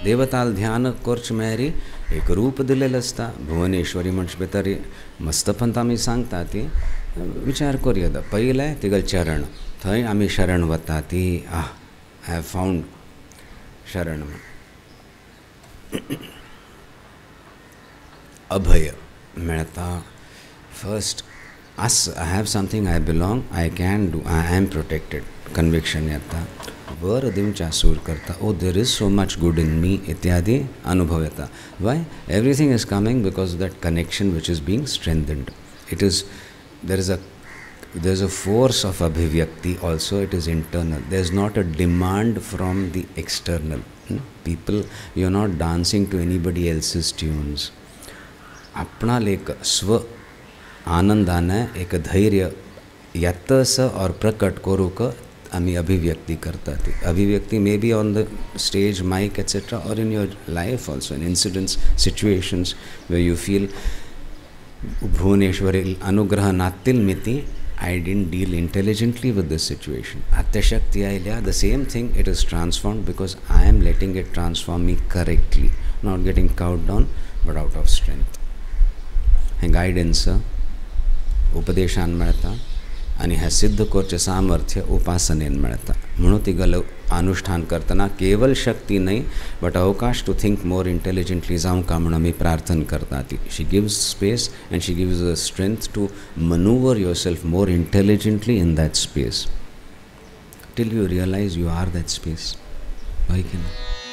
देवताल ध्यान करच मेरी एक रूप दिलेलं असता भुवनेश्वरी म्हणच भितर मस्तपंत आमी सांगता ती विचार करूं पयलें तिगल चरण थंय आमी शरण वता ती आय हॅव फावंड शरण अभय मेळता first as I have something I belong I can do I am protected conviction येता वर दिवच्या सूर करता oh there is so much good in me इत्यादि अनुभव येता why everything is coming because of that connection which is being strengthened it is there is a force of abhivyakti also. It is internal. There is not a demand from the external. People, you are not dancing to anybody else's tunes. अपना लेक स्व आनंदाने एक धैर्य यत्स और प्रकट करूक आम्ही अभिव्यक्ति करता ती अभिव्यक्ति may be on the stage mic etc or in your life also in incidents situations where you feel Bhuvaneshwari anugraha nattil miti I didn't deal intelligently with this situation. Atyashakti ailya, the same thing, it is transformed because I am letting it transform me correctly, not getting cowed down, but out of strength. And guidance, upadeshan मेळता आणि ह्या सिद्ध करचे सामर्थ्य उपासनेन मेळता म्हणून तिगल अनुष्ठान करतना केवल शक्ती नाही बट अवकाश टू थिंक मोर इंटेलिजंटली जावं का म्हणून आमी प्रार्थना करता ती she gives space and she gives the strength to manoeuvre yourself more intelligently in that space till you realise you are that space.